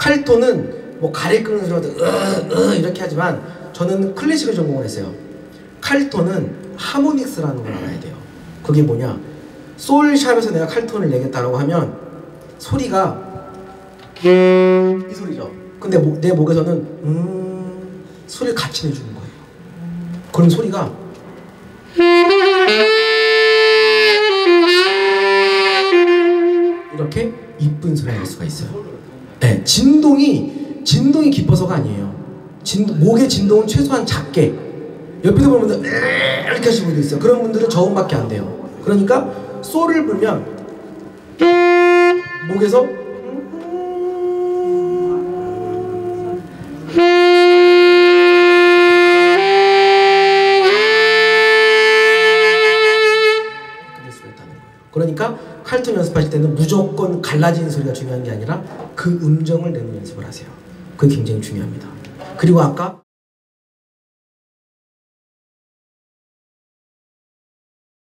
칼톤은 뭐 가래 끄는 소리가 이렇게 하지만 저는 클래식을 전공을 했어요. 칼톤은 하모닉스라는 걸 알아야 돼요. 그게 뭐냐? 솔샵에서 내가 칼톤을 내겠다라고 하면 소리가 이 소리죠. 근데 내 목에서는 소리를 같이 내주는 거예요. 그럼 소리가 이렇게 이쁜 소리가 날 수가 있어요. 네, 진동이 깊어서가 아니에요. 목의 진동은 최소한 작게. 옆에서 보는 분들 이렇게 하시는 분도 있어요. 그런 분들은 저음밖에 안 돼요. 그러니까 솔을 불면 목에서 될 수가 있다는 거예요. 그러니까 칼톤 연습하실 때는 무조건 갈라지는 소리가 중요한 게 아니라 그 음정을 내는 연습을 하세요. 그게 굉장히 중요합니다. 그리고 아까